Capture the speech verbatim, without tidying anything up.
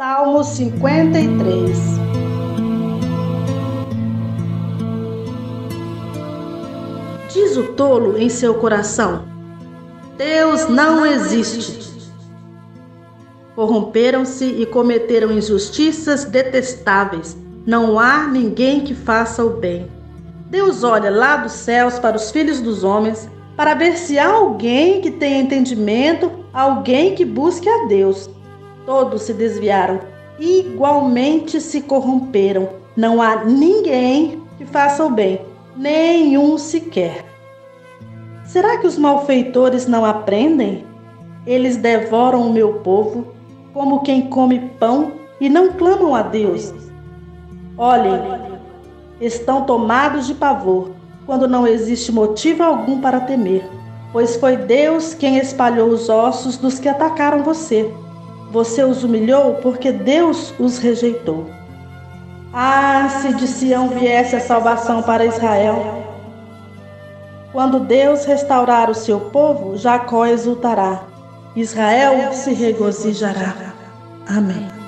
Salmo cinquenta e três. Diz o tolo em seu coração: Deus não existe. Corromperam-se e cometeram injustiças detestáveis. Não há ninguém que faça o bem. Deus olha lá dos céus para os filhos dos homens, para ver se há alguém que tenha entendimento, alguém que busque a Deus. Todos se desviaram, igualmente se corromperam. Não há ninguém que faça o bem, nenhum sequer. Será que os malfeitores não aprendem? Eles devoram o meu povo, como quem come pão, e não clamam a Deus. Olhem, estão tomados de pavor, quando não existe motivo algum para temer, pois foi Deus quem espalhou os ossos dos que atacaram você. Você os humilhou porque Deus os rejeitou. Ah, se de Sião viesse a salvação para Israel! Quando Deus restaurar o seu povo, Jacó exultará, Israel se regozijará. Amém.